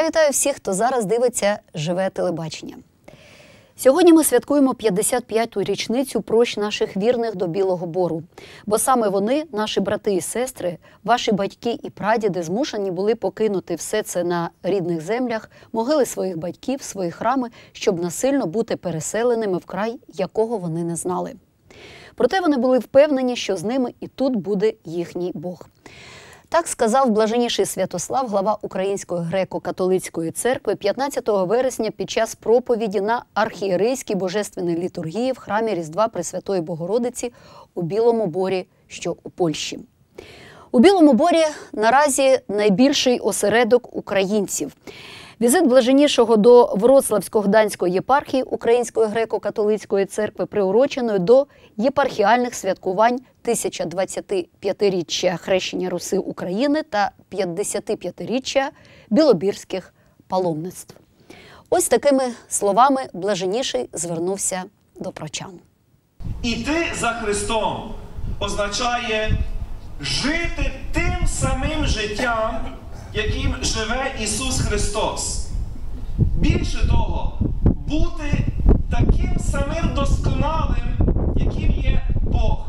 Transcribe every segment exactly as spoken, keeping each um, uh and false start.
Я вітаю всіх, хто зараз дивиться «Живе телебачення». Сьогодні ми святкуємо п'ятдесят п'яту річницю прощ наших вірних до Білого Бору. Бо саме вони, наші брати і сестри, ваші батьки і прадіди змушені були покинути все це на рідних землях, могили своїх батьків, свої храми, щоб насильно бути переселеними в край, якого вони не знали. Проте вони були впевнені, що з ними і тут буде їхній Бог. Так сказав блаженніший Святослав, глава Української греко-католицької церкви, п'ятнадцятого вересня під час проповіді на архієрейській божественній літургії в храмі Різдва Пресвятої Богородиці у Білому Борі, що у Польщі. У Білому Борі наразі найбільший осередок українців. Візит блаженнішого до Вроцлавсько-Гданської єпархії Української греко-католицької церкви приуроченої до єпархіальних святкувань тисяча-двадцятип'ятиріччя хрещення Руси України та п'ятдесятип'ятиріччя білобірських паломництв. Ось такими словами блаженніший звернувся до прочан. Іти за Христом означає жити тим самим життям, яким живе Ісус Христос. Більше того, бути таким самим досконалим, яким є Бог.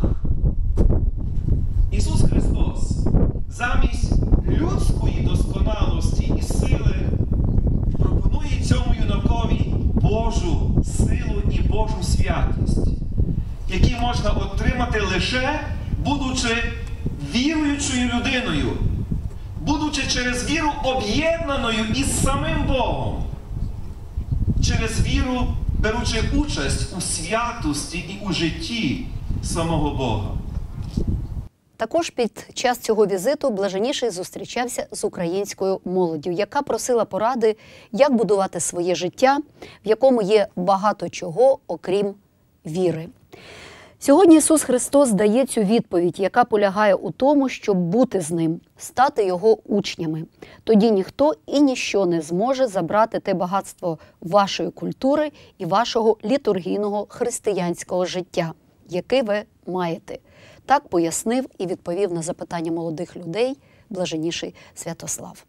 Ісус Христос замість людської досконалості і сили пропонує цьому юнакові Божу силу і Божу святість, які можна отримати лише будучи віруючою людиною, будучи через віру об'єднаною із самим Богом, через віру беручи участь у святості і у житті самого Бога. Також під час цього візиту блаженніший зустрічався з українською молоддю, яка просила поради, як будувати своє життя, в якому є багато чого, окрім віри. Сьогодні Ісус Христос дає цю відповідь, яка полягає у тому, щоб бути з Ним, стати Його учнями. Тоді ніхто і ніщо не зможе забрати те багатство вашої культури і вашого літургійного християнського життя, яке ви маєте. Так пояснив і відповів на запитання молодих людей блаженніший Святослав.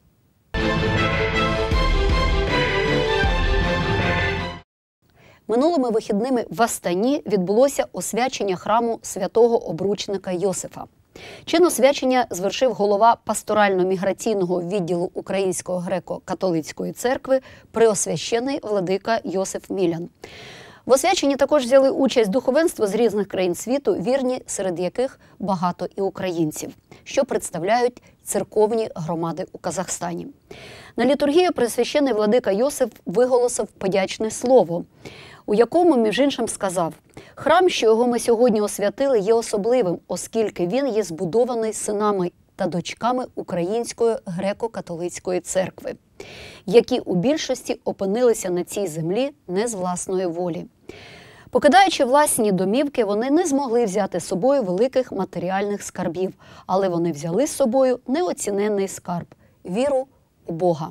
Минулими вихідними в Астані відбулося освячення храму святого обручника Йосифа. Чин освячення звершив голова пасторально-міграційного відділу Української греко-католицької церкви преосвящений владика Йосиф Мілян. В освяченні також взяли участь духовенство з різних країн світу, вірні, серед яких багато і українців, що представляють церковні громади у Казахстані. На літургію преосвящений владика Йосиф виголосив подячне слово, у якому, між іншим, сказав: «Храм, що його ми сьогодні освятили, є особливим, оскільки він є збудований синами та дочками Української греко-католицької церкви, які у більшості опинилися на цій землі не з власної волі. Покидаючи власні домівки, вони не змогли взяти з собою великих матеріальних скарбів, але вони взяли з собою неоціненний скарб – віру у Бога.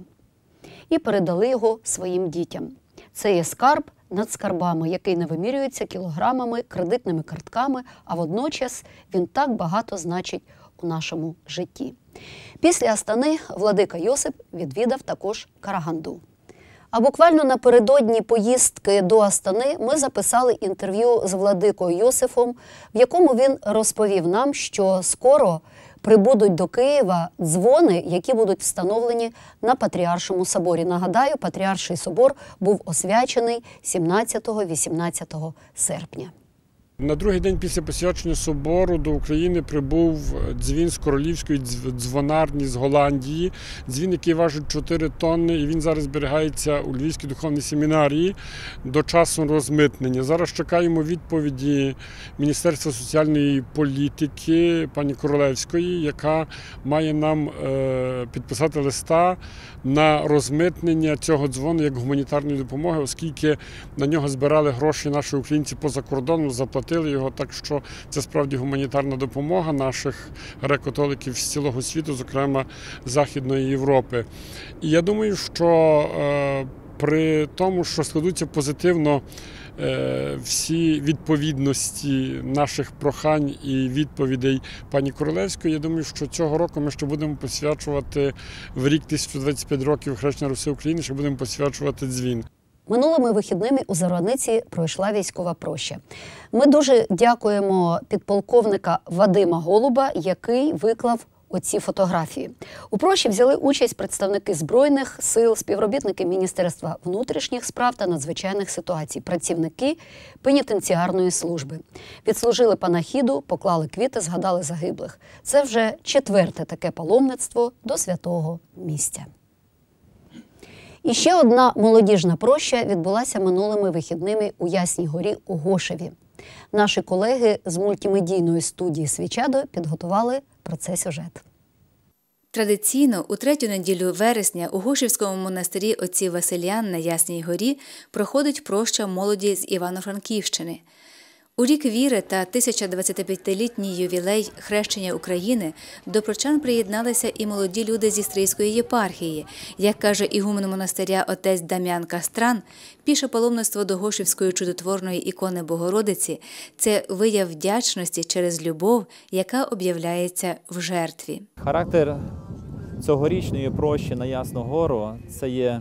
І передали його своїм дітям. Це є скарб над скарбами, який не вимірюється кілограмами, кредитними картками, а водночас він так багато значить у нашому житті». Після Астани владика Йосип відвідав також Караганду. А буквально напередодні поїздки до Астани ми записали інтерв'ю з владикою Йосифом, в якому він розповів нам, що скоро прибудуть до Києва дзвони, які будуть встановлені на Патріаршому соборі. Нагадаю, Патріарший собор був освячений сімнадцятого-вісімнадцятого серпня. На другий день після посвячення собору до України прибув дзвін з королівської дзвонарні з Голландії. Дзвін, який важить чотири тонни, і він зараз зберігається у Львівській духовній семінарії до часу розмитнення. Зараз чекаємо відповіді Міністерства соціальної політики пані Королевської, яка має нам підписати листа на розмитнення цього дзвону як гуманітарної допомоги, оскільки на нього збирали гроші наші українці поза кордоном, заплатили його, так що це справді гуманітарна допомога наших греко-католиків з цілого світу, зокрема Західної Європи. І я думаю, що при тому, що складуться позитивно всі відповідності наших прохань і відповідей пані Королевської, я думаю, що цього року ми ще будемо посвячувати в рік тисяча двадцять п'ять років хрещення Руси України, ще будемо посвячувати дзвін. Минулими вихідними у Зарваниці пройшла військова проща. Ми дуже дякуємо підполковника Вадима Голуба, який виклав оці фотографії. У прощі взяли участь представники Збройних сил, співробітники Міністерства внутрішніх справ та надзвичайних ситуацій, працівники пенітенціарної служби. Відслужили панахіду, поклали квіти, згадали загиблих. Це вже четверте таке паломництво до святого місця. І ще одна молодіжна проща відбулася минулими вихідними у Ясній Горі у Гошеві. Наші колеги з мультимедійної студії «Свічадо» підготували про це сюжет. Традиційно у третю неділю вересня у Гошівському монастирі отців Василян на Ясній Горі проходить проща молоді з Івано-Франківщини. У рік віри та тисячадвадцятип'ятилітній ювілей хрещення України до прочан приєдналися і молоді люди зі Стрийської єпархії. Як каже ігумен монастиря отець Дам'ян Кастран, піше паломництво до Гошівської чудотворної ікони Богородиці – це вияв вдячності через любов, яка об'являється в жертві. Характер цьогорічної прощі на Ясну Гору – це є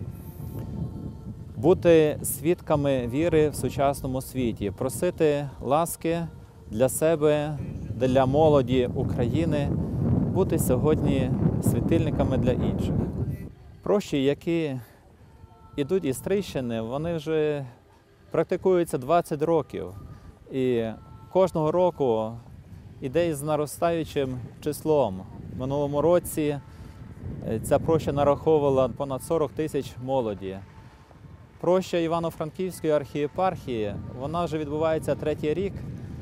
бути свідками віри в сучасному світі, просити ласки для себе, для молоді України, бути сьогодні світильниками для інших. Прощі, які йдуть із Стрийщини, вони вже практикуються двадцять років. І кожного року йде із наростаючим числом. В минулому році ця проща нараховувала понад сорок тисяч молоді. Проща Івано-Франківської архієпархії, вона вже відбувається третій рік,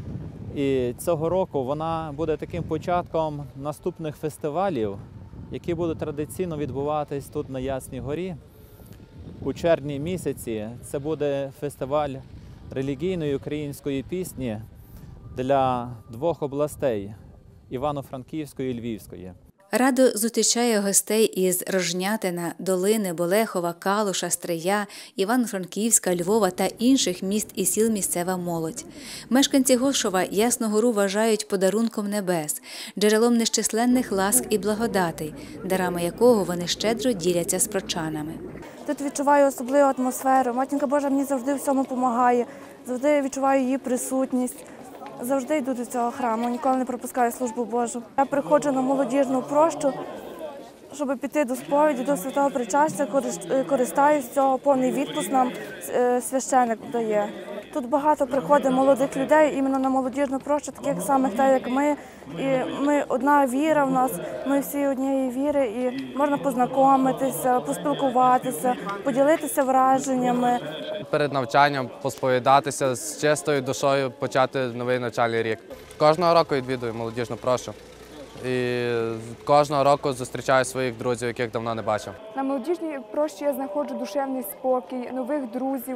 і цього року вона буде таким початком наступних фестивалів, які будуть традиційно відбуватись тут на Ясній Горі. У червні місяці це буде фестиваль релігійної української пісні для двох областей – Івано-Франківської і Львівської. Радо зустрічає гостей із Рожнятина, Долини, Болехова, Калуша, Стрия, Івано-Франківська, Львова та інших міст і сіл місцева молодь. Мешканці Гошова Ясну Гору вважають подарунком небес, джерелом нещисленних ласк і благодатей, дарами якого вони щедро діляться з прочанами. Тут відчуваю особливу атмосферу. Матінка Божа мені завжди в цьому допомагає, завжди відчуваю її присутність. Завжди йду до цього храму, ніколи не пропускаю службу Божу. Я приходжу на молодіжну прощу, щоб піти до сповіді, до святого причастя, користаюсь цього, повний відпуск нам священик дає. Тут багато приходить молодих людей іменно на молодіжну прощу, таких самих, так як ми. І ми одна віра в нас, ми всі однієї віри, і можна познайомитися, поспілкуватися, поділитися враженнями. Перед навчанням посповідатися, з чистою душою почати новий навчальний рік. Кожного року відвідую молодіжну прощу. І кожного року зустрічаю своїх друзів, яких давно не бачив. На молодіжній прощі я знаходжу душевний спокій, нових друзів,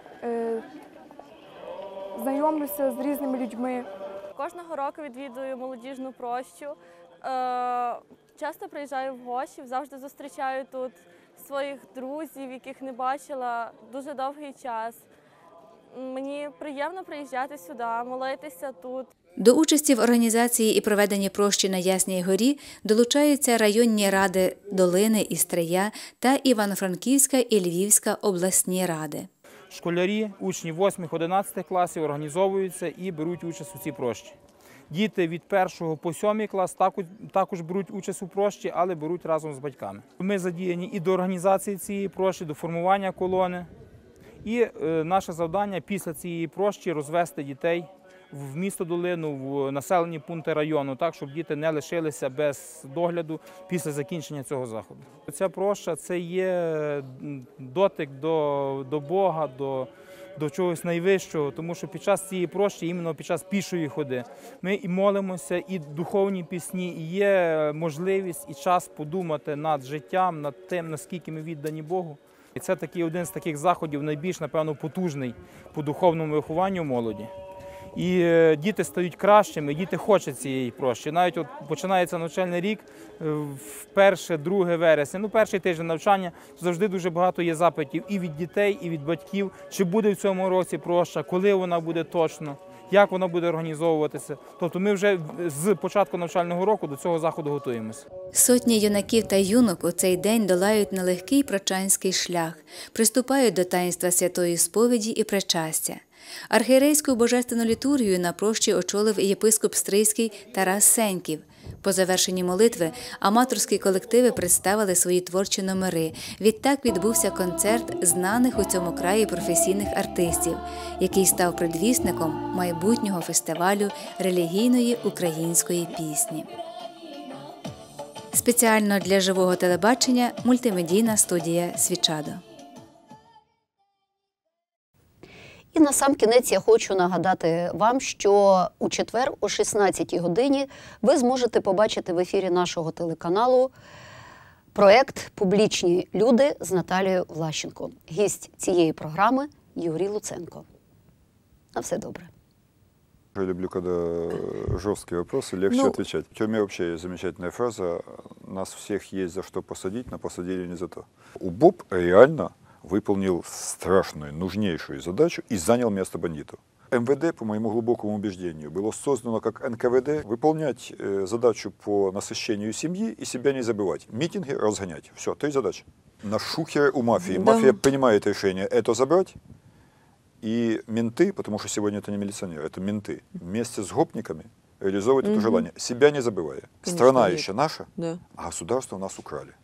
знайомлюся з різними людьми. Кожного року відвідую молодіжну прощу. Часто приїжджаю в Гошів, завжди зустрічаю тут своїх друзів, яких не бачила дуже довгий час. Мені приємно приїжджати сюди, молитися тут. До участі в організації і проведенні прощі на Ясній Горі долучаються районні ради Долини і Стрия та Івано-Франківська і Львівська обласні ради. Школярі, учні восьмих-одинадцятих класів організовуються і беруть участь у цій прощі. Діти від першого по сьомий клас також беруть участь у прощі, але беруть разом з батьками. Ми задіяні і до організації цієї прощі, до формування колони. І наше завдання після цієї прощі розвести дітей в місто Долину, в населені пункти району, так, щоб діти не лишилися без догляду після закінчення цього заходу. Ця проща – це є дотик до, до Бога, до, до чогось найвищого, тому що під час цієї прощі, іменно під час пішої ходи, ми і молимося, і духовні пісні, і є можливість і час подумати над життям, над тим, наскільки ми віддані Богу. І це такий один з таких заходів, найбільш, напевно, потужний по духовному вихованню молоді. і е, діти стають кращими, діти хочуть цієї прощі. Навіть от починається навчальний рік, е, в перше, друге вересня, ну перший тиждень навчання, то завжди дуже багато є запитів і від дітей, і від батьків, чи буде в цьому році проща, коли вона буде точно, як вона буде організовуватися. Тобто ми вже з початку навчального року до цього заходу готуємося. Сотні юнаків та юнок у цей день долають нелегкий прочанський шлях, приступають до таїнства святої сповіді і причастя. Архієрейську божественну літургію на прощі очолив і єпископ Стрийський Тарас Сеньків. По завершенні молитви аматорські колективи представили свої творчі номери. Відтак відбувся концерт знаних у цьому краї професійних артистів, який став предвісником майбутнього фестивалю релігійної української пісні. Спеціально для живого телебачення мультимедійна студія «Свічадо». І на сам кінець я хочу нагадати вам, що у четвер о шістнадцятій годині ви зможете побачити в ефірі нашого телеканалу проект «Публічні люди» з Наталією Влащенко. Гість цієї програми Юрій Луценко. На все добре. Я люблю, когда жесткие вопросы, легче Ну, отвечать. В тюрьме вообще есть замечательная фраза: «Нас всех есть за что посадить, но посадили не за то». УБОП реально выполнил страшную, нужнейшую задачу и занял место бандиту. эм вэ дэ, по моему глубокому убеждению, было создано как эн ка вэ дэ выполнять э, задачу по насыщению семьи и себя не забывать. Митинги разгонять. Все, три задачи. На шухере у мафии. Да. Мафия принимает решение это забрать. И менты, потому что сегодня это не милиционеры, это менты, вместе с гопниками реализовывают Мгм. это желание, себя не забывая. Конечно, Страна нет. еще наша, Да. а государство у нас украли.